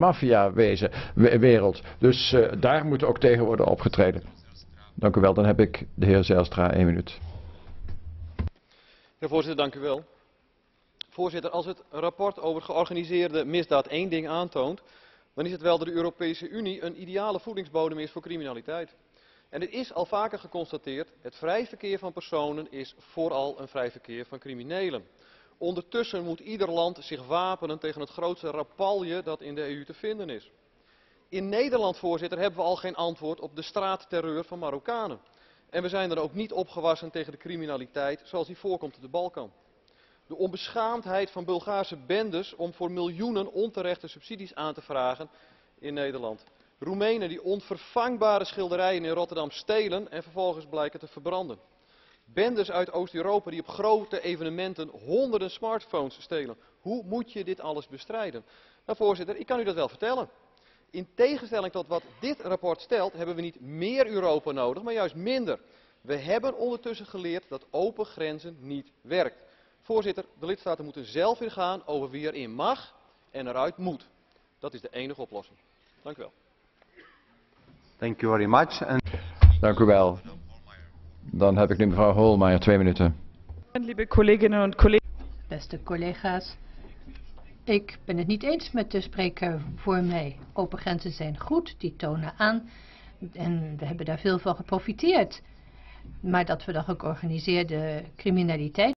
maffiawereld. Dus daar moet ook tegen worden opgetreden. Dank u wel. Dan heb ik de heer Zijlstra 1 minuut. Ja, voorzitter, dank u wel. Voorzitter, als het rapport over georganiseerde misdaad één ding aantoont, dan is het wel dat de Europese Unie een ideale voedingsbodem is voor criminaliteit. En het is al vaker geconstateerd, het vrij verkeer van personen is vooral een vrij verkeer van criminelen. Ondertussen moet ieder land zich wapenen tegen het grootste rapalje dat in de EU te vinden is. In Nederland, voorzitter, hebben we al geen antwoord op de straatterreur van Marokkanen. En we zijn dan ook niet opgewassen tegen de criminaliteit zoals die voorkomt op de Balkan. De onbeschaamdheid van Bulgaarse bendes om voor miljoenen onterechte subsidies aan te vragen in Nederland. Roemenen die onvervangbare schilderijen in Rotterdam stelen en vervolgens blijken te verbranden. Bendes uit Oost-Europa die op grote evenementen honderden smartphones stelen. Hoe moet je dit alles bestrijden? Nou, voorzitter, ik kan u dat wel vertellen. In tegenstelling tot wat dit rapport stelt, hebben we niet meer Europa nodig, maar juist minder. We hebben ondertussen geleerd dat open grenzen niet werkt. Voorzitter, de lidstaten moeten zelf weer gaan over wie erin mag en eruit moet. Dat is de enige oplossing. Dank u wel. Thank you very much. Dank u wel. Dan heb ik nu mevrouw Hohlmeier 2 minuten. Lieve collega's en collega's. Beste collega's, ik ben het niet eens met de spreker voor mij. Open grenzen zijn goed, die tonen aan en we hebben daar veel van geprofiteerd. Maar dat we dan georganiseerde criminaliteit